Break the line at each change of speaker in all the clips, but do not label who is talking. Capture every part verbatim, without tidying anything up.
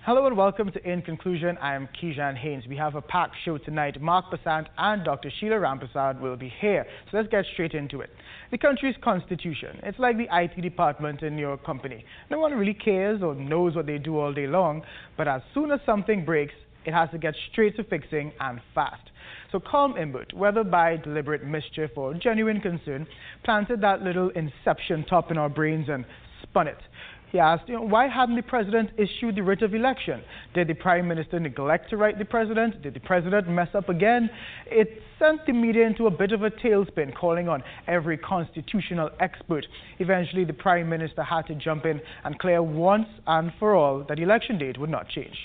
Hello and welcome to In Conclusion. I am Kejan Haynes. We have a packed show tonight. Mark Bassant and Doctor Sheila Rampersad will be here. So let's get straight into it. The country's constitution. It's like the I T department in your company. No one really cares or knows what they do all day long, but as soon as something breaks, it has to get straight to fixing and fast. So Colm Imbert, whether by deliberate mischief or genuine concern, planted that little inception top in our brains and spun it. He asked, you know, why hadn't the president issued the writ of election? Did the prime minister neglect to write the president? Did the president mess up again? It sent the media into a bit of a tailspin, calling on every constitutional expert. Eventually, the prime minister had to jump in and clear once and for all that the election date would not change.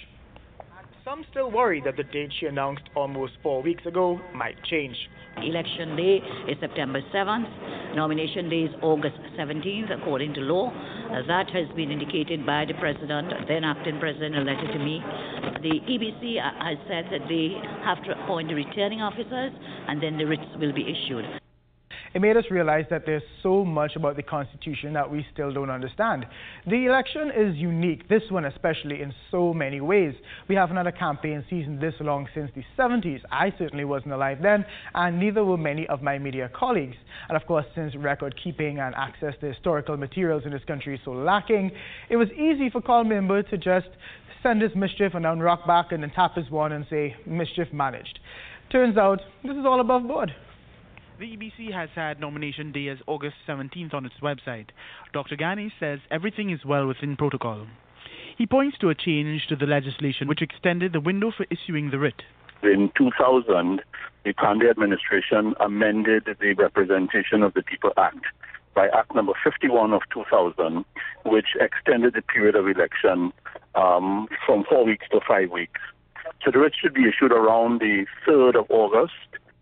Some still worry that the date she announced almost four weeks ago might change.
Election day is September seventh. Nomination day is August seventeenth, according to law. Uh, that has been indicated by the president, then acting president, in a letter to me. The E B C has said that they have to appoint the returning officers, and then the writs will be issued.
It made us realize that there's so much about the Constitution that we still don't understand. The election is unique, this one especially, in so many ways. We haven't had a campaign season this long since the seventies. I certainly wasn't alive then, and neither were many of my media colleagues. And of course, since record keeping and access to historical materials in this country is so lacking, it was easy for Colm Imbert to just send his mischief and then rock back and then tap his wand and say, mischief managed. Turns out, this is all above board.
The E B C has had nomination day as August seventeenth on its website. Doctor Ghani says everything is well within protocol. He points to a change to the legislation which extended the window for issuing the writ.
In two thousand, the Pandey administration amended the Representation of the People Act by Act number fifty-one of two thousand, which extended the period of election um, from four weeks to five weeks. So the writ should be issued around the third of August.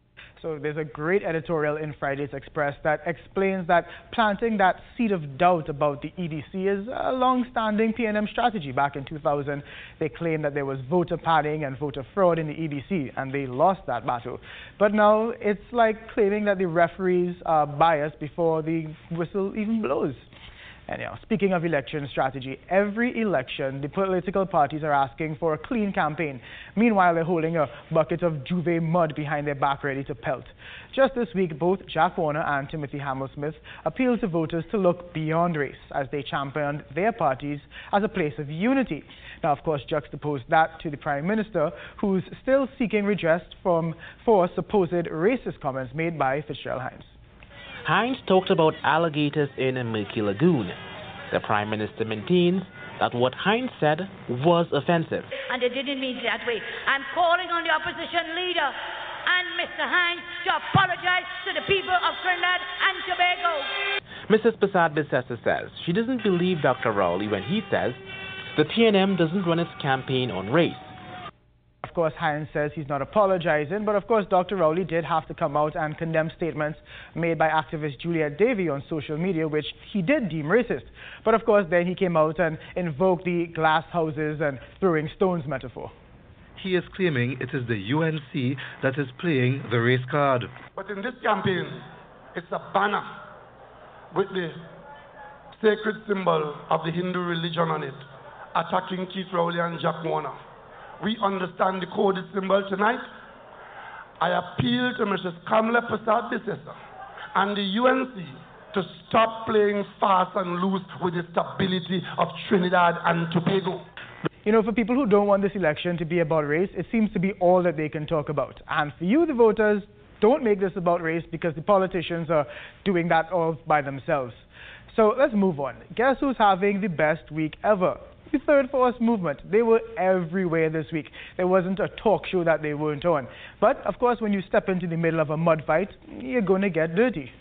So there's a great editorial in Friday's Express that explains that planting that seed of doubt about the E B C is a long-standing P N M strategy. Back in two thousand, they claimed that there was voter padding and voter fraud in the E B C, and they lost that battle. But now it's like claiming that the referees are biased before the whistle even blows. Anyhow, speaking of election strategy, every election, the political parties are asking for a clean campaign. Meanwhile, they're holding a bucket of Juve mud behind their back ready to pelt. Just this week, both Jack Warner and Timothy Hammersmith appealed to voters to look beyond race as they championed their parties as a place of unity. Now, of course, juxtapose that to the Prime Minister, who's still seeking redress from, for supposed racist comments made by Fitzgerald Haynes.
Haynes talked about alligators in a Milky Lagoon. The Prime Minister maintains that what Haynes said was offensive.
And they didn't mean it that way. I'm calling on the opposition leader and Mister Haynes to apologize to the people of Trinidad and Tobago.
Missus Bassant says she doesn't believe Doctor Rowley when he says the P N M doesn't run its campaign on race.
Of course, Haynes says he's not apologizing, but of course, Doctor Rowley did have to come out and condemn statements made by activist Juliet Davey on social media, which he did deem racist. But of course, then he came out and invoked the glass houses and throwing stones metaphor.
He is claiming it is the U N C that is playing the race card.
But in this campaign, it's a banner with the sacred symbol of the Hindu religion on it, attacking Keith Rowley and Jack Warner. We understand the coded symbol tonight. I appeal to Missus Kamla Prasad and the U N C to stop playing fast and loose with the stability of Trinidad and Tobago.
You know, for people who don't want this election to be about race, it seems to be all that they can talk about. And for you, the voters, don't make this about race because the politicians are doing that all by themselves. So let's move on. Guess who's having the best week ever? The Third Force movement. They were everywhere this week. There wasn't a talk show that they weren't on. But, of course, when you step into the middle of a mud fight, you're going to get dirty.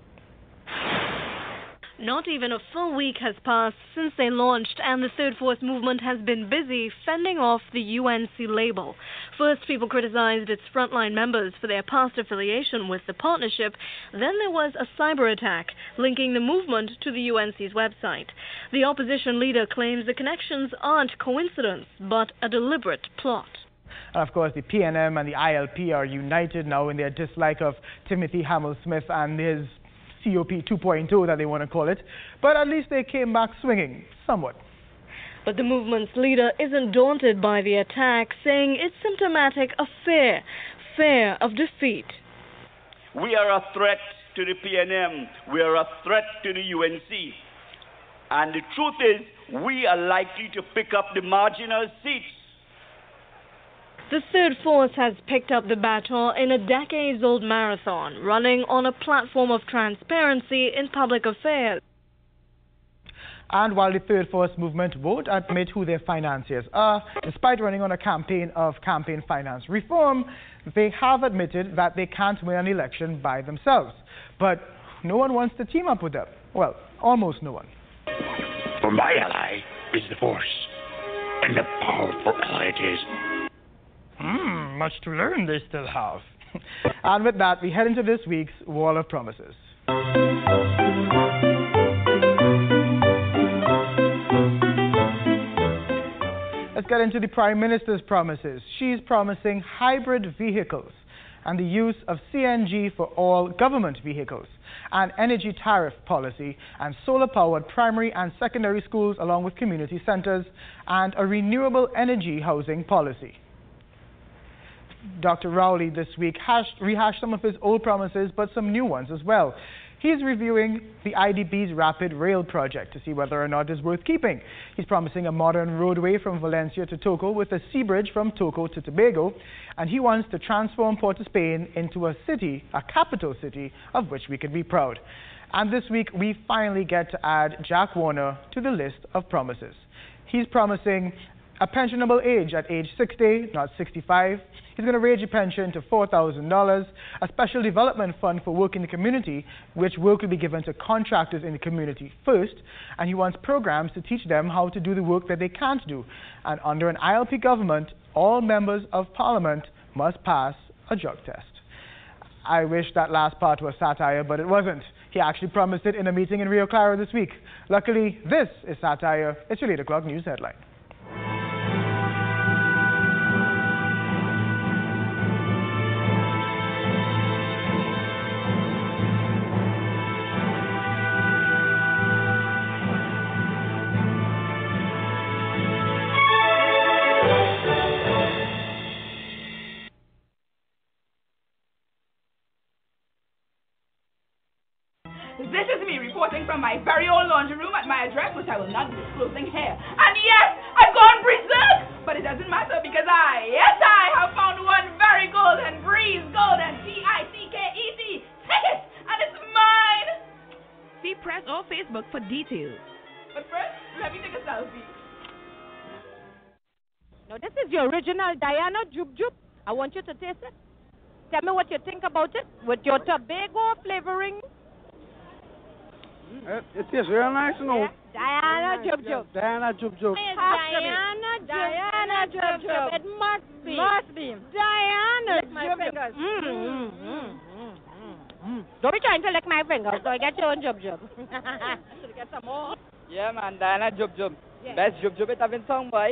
Not even a full week has passed since they launched, and the Third Force movement has been busy fending off the U N C label. First, people criticized its frontline members for their past affiliation with the partnership. Then there was a cyber attack linking the movement to the U N C's website. The opposition leader claims the connections aren't coincidence, but a deliberate plot.
And of course, the P N M and the I L P are united now in their dislike of Timothy Hammersmith and his C O P two point oh that they want to call it, but at least they came back swinging, somewhat.
But the movement's leader isn't daunted by the attack, saying it's symptomatic of fear, fear of defeat.
We are a threat to the P N M. We are a threat to the U N C. And the truth is, we are likely to pick up the marginal seats.
The third force has picked up the baton in a decades-old marathon, running on a platform of transparency in public affairs.
And while the third force movement won't admit who their financiers are, despite running on a campaign of campaign finance reform, they have admitted that they can't win an election by themselves. But no one wants to team up with them. Well, almost no one.
For my ally is the force, and a powerful ally it is.
Hmm, much to learn they still have. And with that, we head into this week's Wall of Promises. Let's get into the Prime Minister's promises. She's promising hybrid vehicles and the use of C N G for all government vehicles, an energy tariff policy, and solar-powered primary and secondary schools along with community centers, and a renewable energy housing policy. Doctor Rowley this week hashed, rehashed some of his old promises, but some new ones as well. He's reviewing the I D B's Rapid Rail project to see whether or not it's worth keeping. He's promising a modern roadway from Valencia to Toco with a sea bridge from Toco to Tobago, and he wants to transform Port of Spain into a city, a capital city, of which we can be proud. And this week, we finally get to add Jack Warner to the list of promises. He's promising a pensionable age at age sixty, not sixty-five. He's going to raise your pension to four thousand dollars, a special development fund for work in the community, which work will be given to contractors in the community first, and he wants programs to teach them how to do the work that they can't do. And under an I L P government, all members of parliament must pass a drug test. I wish that last part was satire, but it wasn't. He actually promised it in a meeting in Rio Claro this week. Luckily, this is satire. It's your eight o'clock news headline.
This is me reporting from my very own laundry room at my address, which I will not be disclosing here. And yes, I've gone berserk! But it doesn't matter because I, yes I, have found one very golden breeze, golden, T I C K E T. Take it, and it's mine!
See press or Facebook for details.
But first, let me take a selfie.
Now this is your original Diana Jub Jub. I want you to taste it. Tell me what you think about it with your Tobago flavoring.
It, it tastes real nice, you know.
Yeah. Diana Jub Jub.
Diana Jub Jub.
Diana Jub Diana Jub Jub. It must be. Must be. Diana Lick my Jub fingers. Mm, mm, mm, mm, mm, mm. Don't be trying to lick my fingers, so I get your own Jub Jub. Should get some more?
Yeah, man, Diana Jub Jub. Yeah. Best Jub Jub it have been sung by.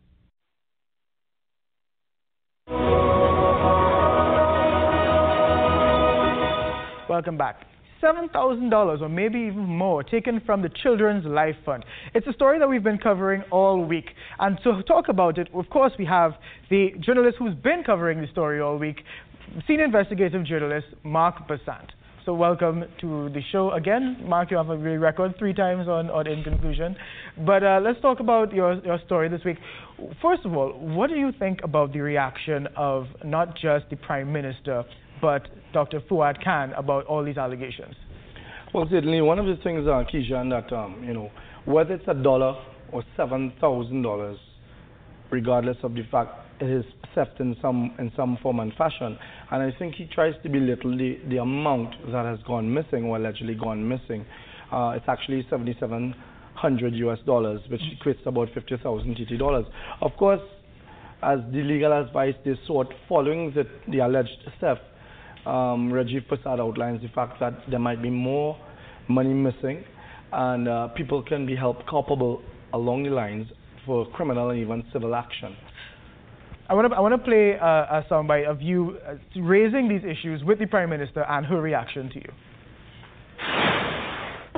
Welcome back. seven thousand dollars or maybe even more taken from the Children's Life Fund. It's a story that we've been covering all week. And to talk about it, of course, we have the journalist who's been covering the story all week, senior investigative journalist Mark Bassant. So welcome to the show again. Mark, you have a great record three times on, on In Conclusion. But uh, let's talk about your, your story this week. First of all, what do you think about the reaction of not just the Prime Minister, but Doctor Fuad Khan about all these allegations?
Well, certainly one of the things, uh, Kejan, that, um, you know, whether it's a dollar or seven thousand dollars, regardless of the fact it is theft in some, in some form and fashion, and I think he tries to belittle the, the amount that has gone missing or allegedly gone missing. Uh, it's actually seventy-seven hundred U S dollars, which equates to about fifty thousand T T dollars. Of course, as the legal advice they sought following the, the alleged theft, Um, Rajiv Prasad outlines the fact that there might be more money missing and uh, people can be held culpable along the lines for criminal and even civil action.
I want to I want to play uh, a soundbite of you uh, raising these issues with the Prime Minister and her reaction to you.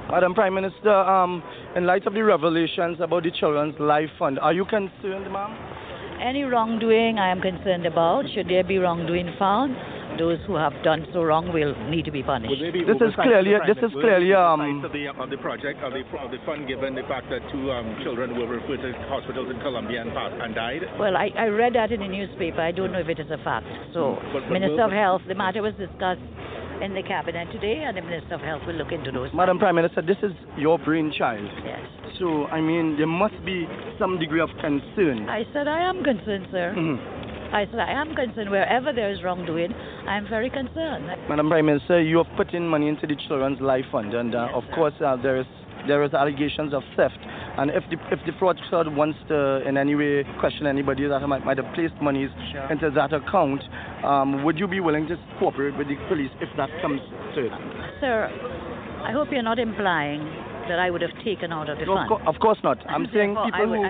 Madam Prime Minister, um, in light of the revelations about the Children's Life Fund, are you concerned, ma'am?
Any wrongdoing I am concerned about. Should there be wrongdoing found, those who have done so wrong will need to be punished.
This is clearly, this is clearly, um,
of the of the project of the of the fund, given the fact that two um, children were referred to hospitals in Colombia and passed and died.
Well, I, I read that in the newspaper. I don't know if it is a fact. So,
But- but
Minister
will-
of Health, the matter was discussed in the cabinet today, and the Minister of Health will look into those.
Madam Prime Minister, this is your brainchild.
Yes.
So, I mean, there must be some degree of concern.
I said I am concerned, sir.
Mhm.
I said I am concerned. Wherever there is wrongdoing, I am very concerned.
Madam Prime Minister, you have put in money into the Children's Life Fund, and uh, of course uh, there is there is allegations of theft. And if the if the fraud squad wants to in any way question anybody that might, might have placed monies
Sure.
into that account, um, would you be willing to cooperate with the police if that comes to it?
Sir, I hope you're not implying that I would have taken out of the
No, of,
fund.
co- of course not. I'm saying
Therefore,
people
I would-
who.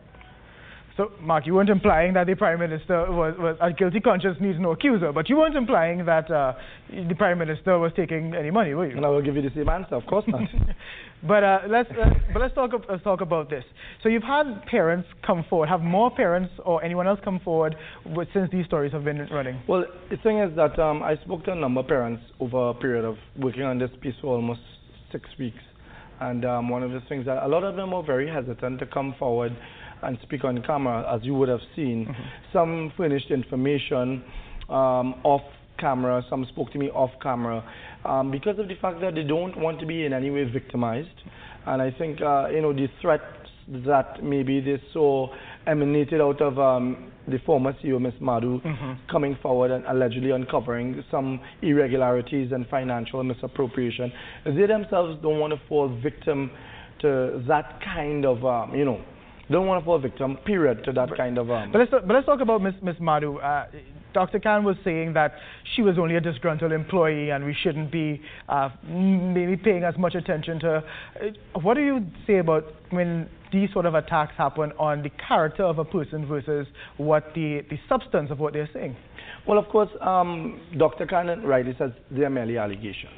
So, Mark, you weren't implying that the Prime Minister was, was a guilty conscience needs no accuser, but you weren't implying that uh, the Prime Minister was taking any money, were you?
And I will give you the same answer, of course not.
But uh, let's uh, but let's talk ab- let's talk about this. So you've had parents come forward. Have more parents or anyone else come forward with, since these stories have been running?
Well, the thing is that um, I spoke to a number of parents over a period of working on this piece for almost six weeks. And um, one of the things that a lot of them are very hesitant to come forward and speak on camera, as you would have seen.
Mm-hmm.
Some furnished information um, off camera, some spoke to me off camera, um, because of the fact that they don't want to be in any way victimized. And I think, uh, you know, the threats that maybe they saw emanated out of um, the former C E O, Miz Madhu,
Mhm.
coming forward and allegedly uncovering some irregularities and financial misappropriation. They themselves don't want to fall victim to that kind of, um, you know, don't want to fall victim, period, to that
But-
kind of... Um,
But let's talk, but let's talk about Miss Miss Madhu. Uh, Doctor Khan was saying that she was only a disgruntled employee and we shouldn't be uh, m- maybe paying as much attention to. Uh, what do you say about when these sort of attacks happen on the character of a person versus what the, the substance of what they're saying?
Well, of course, um, Doctor Khan rightly says they are merely allegations.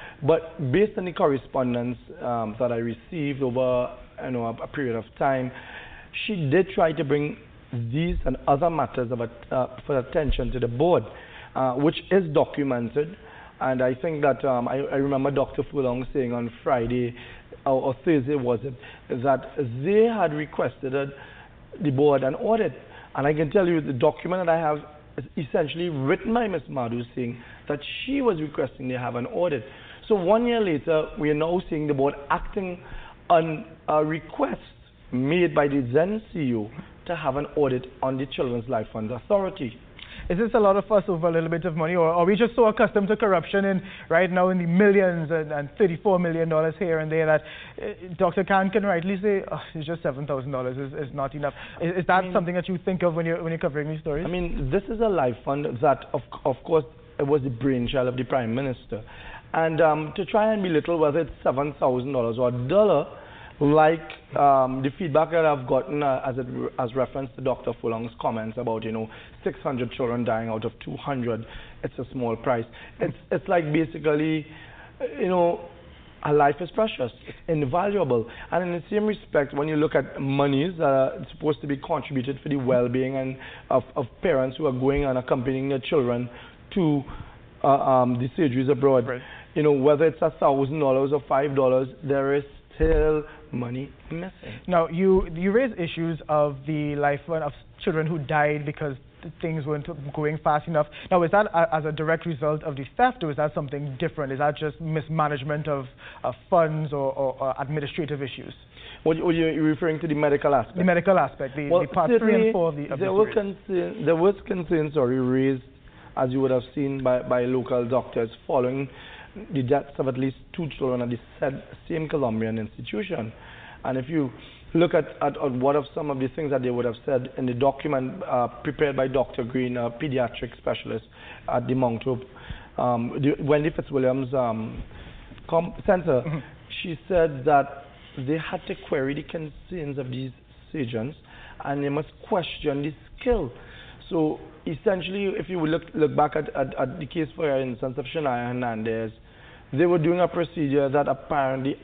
But based on the correspondence um, that I received over you know, a, a period of time, she did try to bring these and other matters of, uh, for attention to the board, uh, which is documented. And I think that um, I, I remember Doctor Fulong saying on Friday or, or Thursday, was it, that they had requested uh, the board an audit. And I can tell you the document that I have is essentially written by Miz Madhu saying that she was requesting they have an audit. So one year later, we are now seeing the board acting on a request made by the then C E O to have an audit on the Children's Life Fund Authority.
Is this a lot of fuss over a little bit of money, or are we just so accustomed to corruption in right now in the millions and, and thirty-four million dollars here and there that uh, Doctor Khan can rightly say, oh, it's just seven thousand dollars is, is not enough? Is, is that
I mean,
something that you think of when you're, when you're covering these stories?
I mean, this is a life fund that, of, of course, it was the brainchild of the Prime Minister. And um, to try and belittle whether it's seven thousand dollars or a dollar, like um, the feedback that I've gotten uh, as it as reference to Doctor Fulong's comments about, you know, six hundred children dying out of two hundred, it's a small price. It's, it's like basically, you know, a life is precious, it's invaluable. And in the same respect, when you look at monies that are supposed to be contributed for the well-being and of, of parents who are going and accompanying their children to uh, um, the surgeries abroad,
Right.
you know, whether it's a thousand dollars or five dollars, there is still money missing.
Now, you you raise issues of the life of children who died because things weren't going fast enough. Now, is that a, as a direct result of the theft, or is that something different? Is that just mismanagement of, of funds or, or, or administrative issues?
What you- you're referring to the medical aspect?
The medical aspect, the,
Well,
the part three
certainly
and four of the, of the
there were
series.
concern, there was concerns sorry, raised, as you would have seen, by, by local doctors following the deaths of at least two children at the said, same Colombian institution. And if you look at, at, at what of some of the things that they would have said in the document uh, prepared by Doctor Green, a pediatric specialist at the Mount Hope, um, the Wendy Fitzwilliams um, com- Center,
Mm-hmm.
she said that they had to query the concerns of these surgeons and they must question the skill. So essentially, if you would look, look back at, at, at the case, for instance, of Shania Hernandez, they were doing a procedure that apparently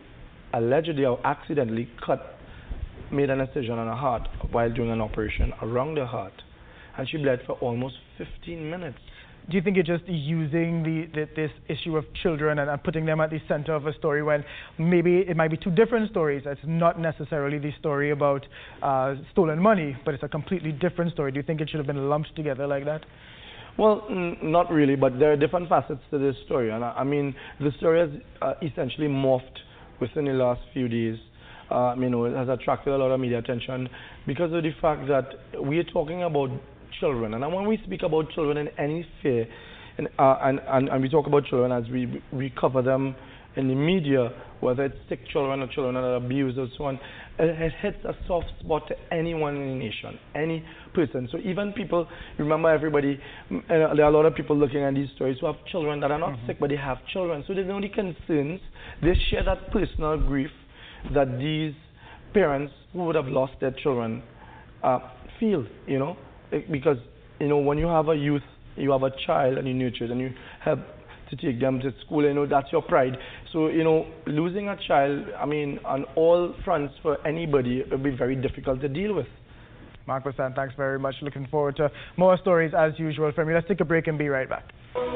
allegedly or accidentally cut, made an incision on her heart while doing an operation around her heart. And she bled for almost fifteen minutes.
Do you think you're just using the, the this issue of children and, and putting them at the center of a story when maybe it might be two different stories? It's not necessarily the story about uh, stolen money, but it's a completely different story. Do you think it should have been lumped together like that?
Well, n not really, but there are different facets to this story. And I, I mean, the story has uh, essentially morphed within the last few days. Uh, you know, it has attracted a lot of media attention because of the fact that we are talking about children. And when we speak about children in any sphere, and, uh, and, and, and we talk about children as we, we cover them in the media, whether it's sick children or children that are abused or so on, it, it hits a soft spot to anyone in the nation, any person. So even people, remember everybody, uh, there are a lot of people looking at these stories who have children that are not mm-hmm. sick, but they have children. So they know the concerns. They share that personal grief that these parents who would have lost their children uh, feel, you know, because, you know, when you have a youth, you have a child and you nurture it and you have to take them to school, you know, that's your pride. So, you know, losing a child, I mean, on all fronts for anybody, it would be very difficult to deal with.
Mark Bassant, thanks very much. Looking forward to more stories as usual from you. Let's take a break and be right back.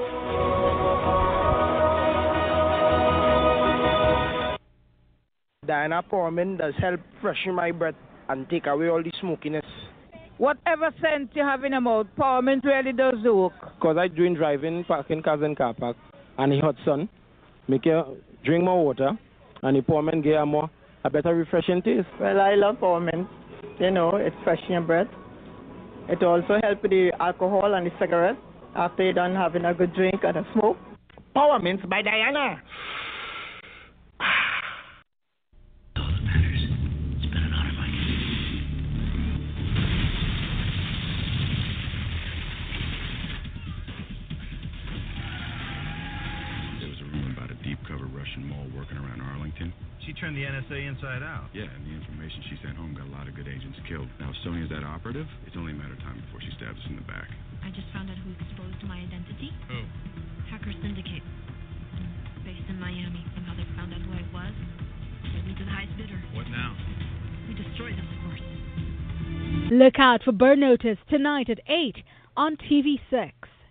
Diana Porman does help freshen my breath and take away all the smokiness.
Whatever sense you have in your mouth, Porman really does the work.
Because I doing driving, parking cars in car park, and the hot sun, make you drink more water, and the Porman give you more, a better refreshing taste.
Well, I love Porman. You know, it freshens your breath. It also helps with the alcohol and the cigarette after you're done having a good drink and a smoke.
Porman by Diana.
Mole working around Arlington.
She turned the N S A inside out.
Yeah, and the information she sent home got a lot of good agents killed. Now, if Sonia's that operative, it's only a matter of time before she stabs us in the back.
I just found out who exposed my identity.
Who?
Hacker Syndicate. Based in Miami. And how they found out who I was. Led me to the highest bidder.
What now?
We destroyed them, of course.
Look out for Burn Notice tonight at eight on T V six.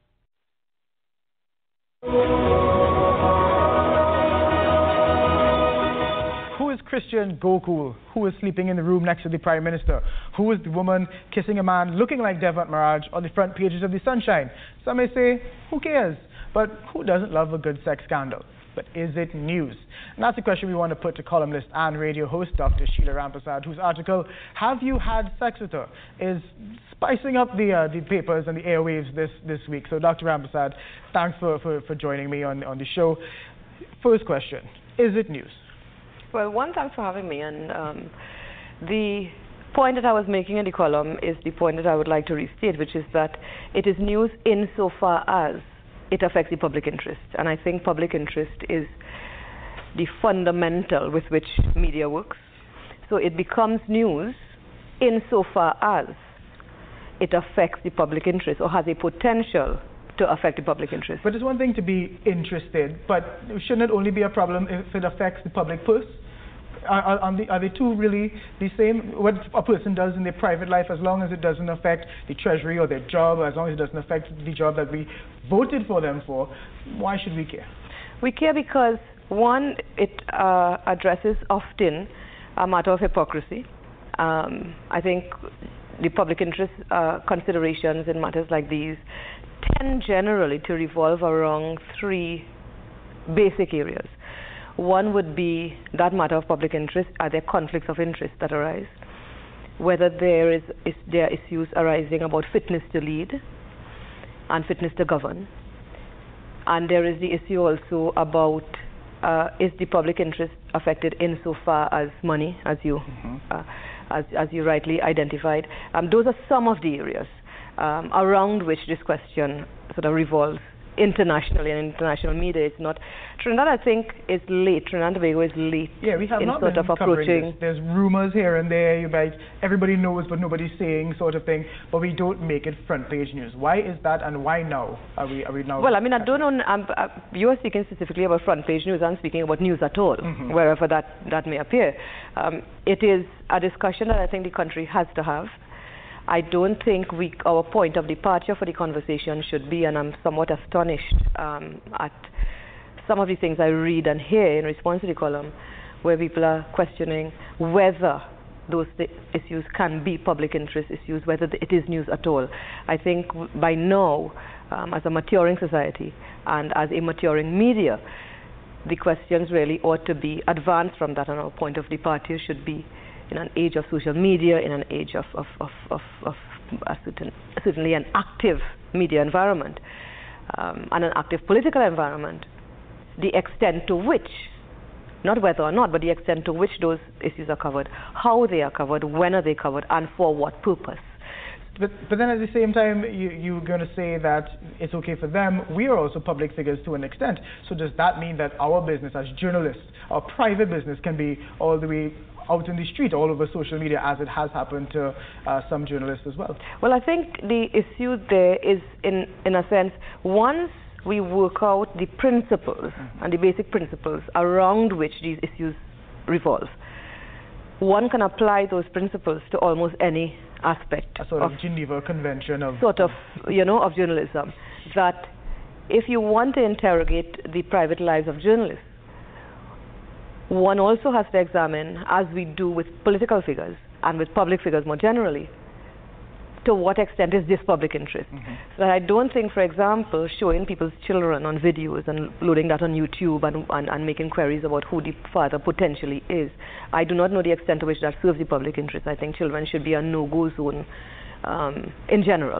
Who is Christian Gokul? Who is sleeping in the room next to the Prime Minister? Who is the woman kissing a man looking like Devant Mirage on the front pages of the Sunshine? Some may say, who cares? But who doesn't love a good sex scandal? But is it news? And that's the question we want to put to columnist and radio host Doctor Sheila Rampersad, whose article, Have You Had Sex With Her?, is spicing up the uh, the papers and the airwaves this, this week. So Doctor Rampersad, thanks for, for, for joining me on, on the show. First question, is it news?
Well, one, thanks for having me. And um, the point that I was making in the column is the point that I would like to restate, which is that it is news insofar as it affects the public interest. And I think public interest is the fundamental with which media works. So it becomes news insofar as it affects the public interest or has a potential to affect the public interest.
But it's one thing to be interested, but shouldn't it only be a problem if it affects the public purse? Are, are, are, the, are they two really the same? What a person does in their private life, as long as it doesn't affect the treasury or their job, as long as it doesn't affect the job that we voted for them for, why should we care?
We care because, one, it uh, addresses often a matter of hypocrisy. Um, I think the public interest uh, considerations in matters like these tend generally to revolve around three basic areas. One would be that matter of public interest. Are there conflicts of interest that arise? Whether there is, is there are issues arising about fitness to lead and fitness to govern. And there is the issue also about uh, is the public interest affected insofar as money, as you mm-hmm. uh, as, as you rightly identified. Um, those are some of the areas um, around which this question sort of revolves internationally and international media. It's not. Trinidad, I think, is late. Trinidad and Tobago is late.
Yeah, we have
in
not
sort
been
of
covering
approaching.
this. There's rumors here and there. You like everybody knows, but nobody's saying, sort of thing. But we don't make it front page news. Why is that, and why now? Are we? Are we now?
Well, I mean, I don't know. Um, uh, you are speaking specifically about front page news. I'm speaking about news at all,
Mm-hmm.
wherever that that may appear. Um, it is a discussion that I think the country has to have. I don't think we, our point of departure for the conversation should be, and I'm somewhat astonished um, at some of the things I read and hear in response to the column, where people are questioning whether those th- issues can be public interest issues, whether th- it is news at all. I think w- by now, um, as a maturing society and as a maturing media, the questions really ought to be advanced from that, and our point of departure should be in an age of social media, in an age of, of, of, of, of a certain, certainly an active media environment um, and an active political environment, the extent to which, not whether or not, but the extent to which those issues are covered, how they are covered, when are they covered, and for what purpose.
But, but then at the same time, you, you're going to say that it's okay for them. We are also public figures to an extent. So does that mean that our business as journalists, our private business, can be all the way out in the street, all over social media, as it has happened to uh, some journalists as well?
Well, I think the issue there is, in, in a sense, once we work out the principles mm-hmm. and the basic principles around which these issues revolve, one can apply those principles to almost any aspect
a sort
of,
of Geneva Convention of
sort of, you know, of journalism. That if you want to interrogate the private lives of journalists, one also has to examine, as we do with political figures and with public figures more generally, to what extent is this public interest.
Mm-hmm.
So I don't think, for example, showing people's children on videos and loading that on YouTube and, and, and making queries about who the father potentially is, I do not know the extent to which that serves the public interest. I think children should be a no-go zone um, in general.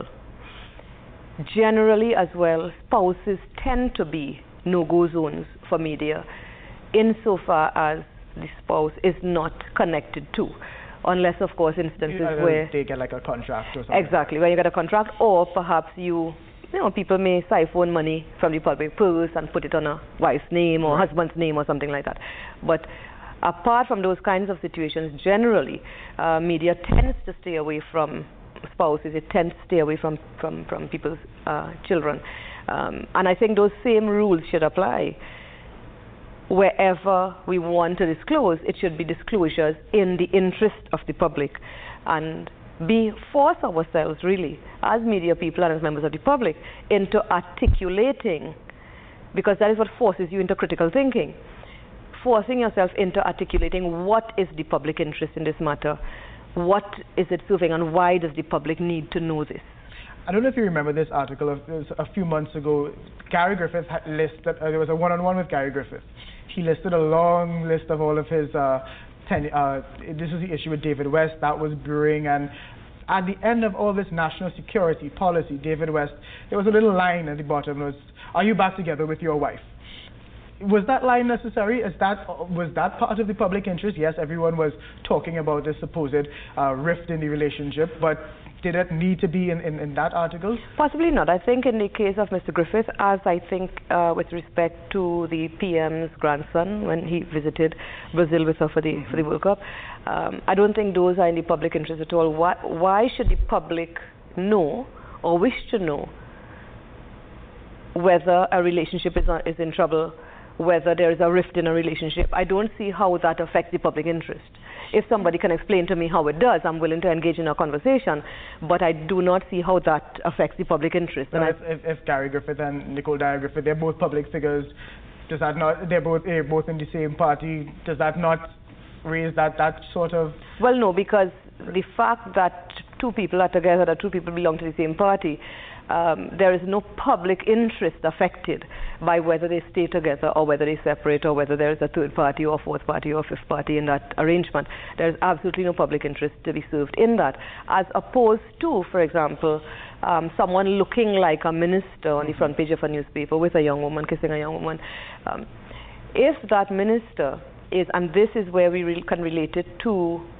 Generally as well, spouses tend to be no-go zones for media insofar as the spouse is not connected to. Unless, of course, instances
uh,
where
they get like a contract or something.
Exactly, when you get a contract, or perhaps you, you know, people may siphon money from the public purse and put it on a wife's name or
right.
husband's name or something like that. But apart from those kinds of situations, generally, uh, media tends to stay away from spouses. It tends to stay away from from from people's uh, children, um, and I think those same rules should apply. Wherever we want to disclose, it should be disclosures in the interest of the public, and be force ourselves really as media people and as members of the public into articulating, because that is what forces you into critical thinking, forcing yourself into articulating what is the public interest in this matter, what is it serving, and why does the public need to know this.
I don't know if you remember this article of, it was a few months ago. Gary Griffith had listed, uh, there was a one-on-one with Gary Griffith. He listed a long list of all of his, uh, ten, uh, this was the issue with David West, that was brewing, and at the end of all this national security policy, David West, there was a little line at the bottom, it was, are you back together with your wife? Was that line necessary? Is that, was that part of the public interest? Yes, everyone was talking about this supposed uh, rift in the relationship, but did it need to be in, in, in that article?
Possibly not. I think in the case of Mister Griffith, as I think uh, with respect to the P M's grandson when he visited Brazil with her for the, mm-hmm. for the World Cup, um, I don't think those are in the public interest at all. Why, why should the public know or wish to know whether a relationship is, is in trouble, whether there is a rift in a relationship? I don't see how that affects the public interest. If somebody can explain to me how it does, I'm willing to engage in a conversation, but I do not see how that affects the public interest.
So
and
if, if, if Gary Griffith and Nicole Dyer Griffith, they're both public figures, does that not, they're both, they're both in the same party, does that not raise that, that sort of...
Well, no, because the fact that two people are together, that two people belong to the same party, Um, there is no public interest affected by whether they stay together or whether they separate or whether there is a third party or fourth party or fifth party in that arrangement. There is absolutely no public interest to be served in that, as opposed to, for example, um, someone looking like a minister on the front page of a newspaper with a young woman kissing a young woman. Um, if that minister is, and this is where we re- can relate it to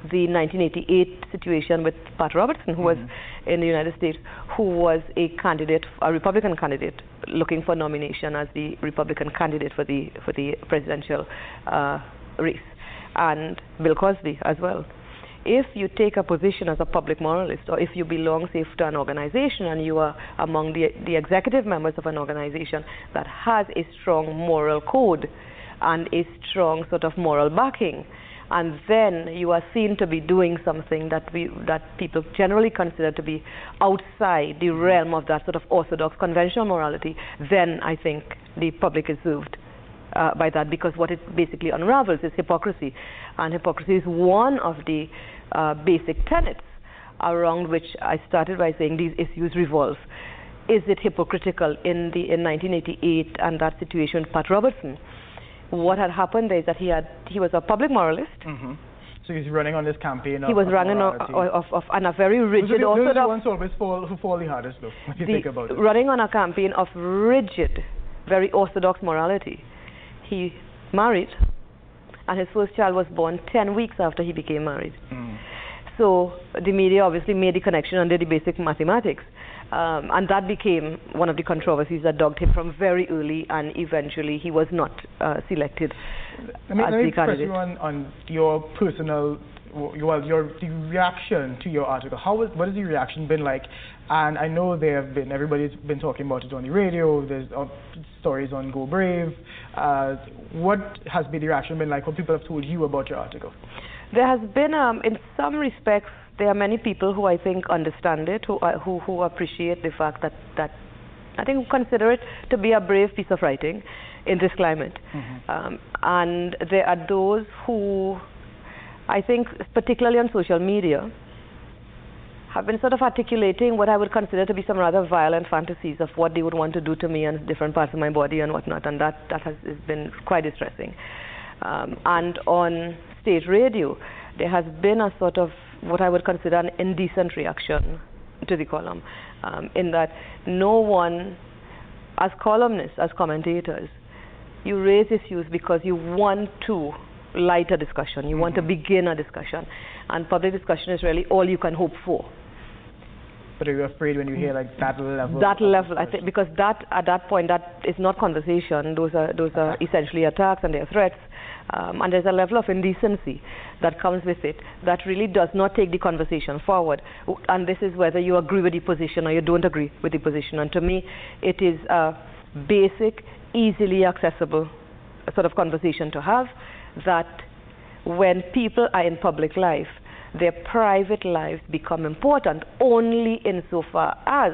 the nineteen eighty-eight situation with Pat Robertson, who mm-hmm. was in the United States, who was a candidate, a Republican candidate, looking for nomination as the Republican candidate for the for the presidential uh, race, and Bill Cosby as well. If you take a position as a public moralist, or if you belong, say, to an organization and you are among the, the executive members of an organization that has a strong moral code and a strong sort of moral backing, and then you are seen to be doing something that we that people generally consider to be outside the realm of that sort of orthodox conventional morality, then I think the public is served Uh, by that, because what it basically unravels is hypocrisy, and hypocrisy is one of the uh, basic tenets around which I started by saying these issues revolve. Is it hypocritical in the in nineteen eighty-eight and that situation with Pat Robertson? What had happened there is that he had he was a public moralist.
Mm-hmm. So he's running on this campaign of
He was
of
running of, of, of, on a very rigid
those
orthodox.
Those are the ones always fall, who fall the hardest, though, if you
the,
think about it.
Running on a campaign of rigid, very orthodox morality. He married, and his first child was born ten weeks after he became married. Mm. So the media obviously made the connection under the basic mathematics, um, and that became one of the controversies that dogged him from very early, and eventually he was not uh, selected
let me,
as
let me
the candidate.
Let me press you on, on your personal, well, your the reaction to your article. How was, what has the reaction been like? And I know there have been, everybody's been talking about it on the radio, there's uh, stories on Go Brave. Uh, what has been the reaction been like? What people have told you about your article?
There has been, um, in some respects, there are many people who I think understand it, who uh, who, who appreciate the fact that, that I think consider it to be a brave piece of writing in this climate. Mm-hmm. Um, and there are those who, I think, particularly on social media, have been sort of articulating what I would consider to be some rather violent fantasies of what they would want to do to me and different parts of my body and whatnot, and that, that has, has been quite distressing. Um, and on state radio, there has been a sort of what I would consider an indecent reaction to the column, um, in that no one, as columnists, as commentators, you raise issues because you want to light a discussion, you mm-hmm. want to begin a discussion, and public discussion is really all you can hope for.
But are you afraid when you hear like that level?
That level, I think, because that at that point, that is not conversation. Those are those are essentially attacks and they are threats, um, and there's a level of indecency that comes with it that really does not take the conversation forward. And this is whether you agree with the position or you don't agree with the position. And to me, it is a basic, easily accessible sort of conversation to have. That when people are in public life, their private lives become important only insofar as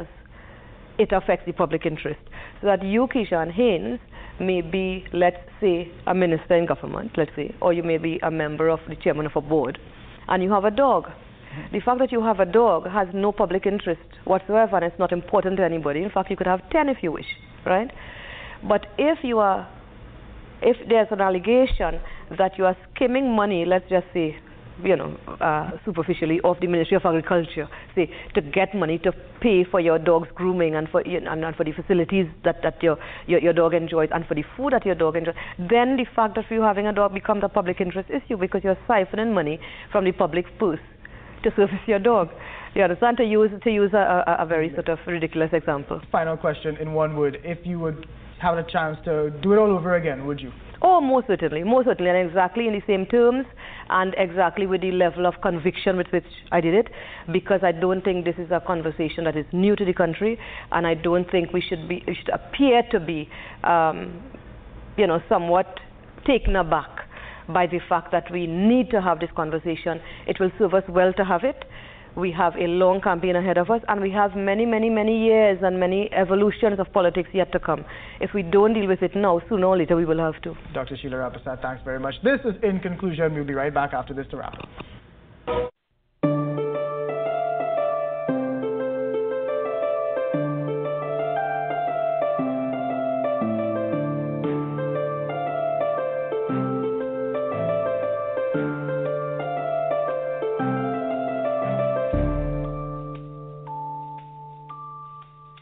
it affects the public interest. So that you, Kejan Haynes, may be, let's say, a minister in government, let's say, or you may be a member of the chairman of a board, and you have a dog. Mm-hmm. The fact that you have a dog has no public interest whatsoever, and it's not important to anybody. In fact, you could have ten if you wish, right? But if you are, if there's an allegation that you are skimming money, let's just say, you know, uh, superficially, of the Ministry of Agriculture, say, to get money to pay for your dog's grooming and for you know, and, and for the facilities that, that your, your your dog enjoys and for the food that your dog enjoys, then the fact that you having a dog becomes a public interest issue because you're siphoning money from the public purse to service your dog. You understand? To use to use a, a, a very sort of ridiculous example.
Final question in one word: if you would have a chance to do it all over again, would you?
Oh, most certainly, most certainly, and exactly in the same terms, and exactly with the level of conviction with which I did it, because I don't think this is a conversation that is new to the country, and I don't think we should be, we should appear to be, um, you know, somewhat taken aback by the fact that we need to have this conversation. It will serve us well to have it. We have a long campaign ahead of us, and we have many, many, many years and many evolutions of politics yet to come. If we don't deal with it now, sooner or later we will have to.
Doctor Sheila Rampersad, thanks very much. This is In Conclusion. We'll be right back after this to wrap up.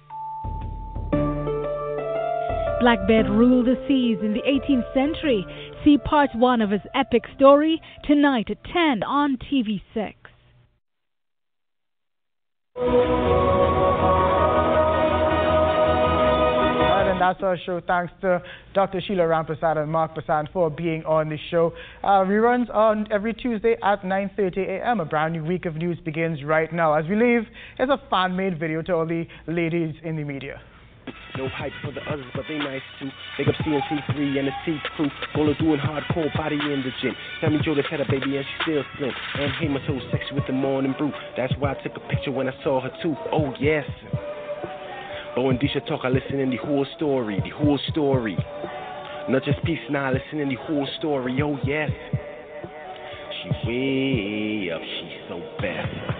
Blackbeard ruled the seas in the eighteenth century. See part one of his epic story tonight at ten on T V six.
And that's our show. Thanks to Doctor Sheila Rampersad and Mark Bassant for being on the show. Uh, reruns on every Tuesday at nine thirty a m A brand new week of news begins right now. As we leave, here's a fan-made video to all the ladies in the media.
No hype for the others, but they nice too. Big up C N C three and the C crew. Gola doing hardcore, body indigent. Tammy Joe had a baby and she still slim. And Haynes so sexy with the morning brew. That's why I took a picture when I saw her too. Oh yes. Bo and Disha talk, I listen in the whole story, the whole story. Not just peace now, listen in the whole story. Oh yes. She way up, she's so bad.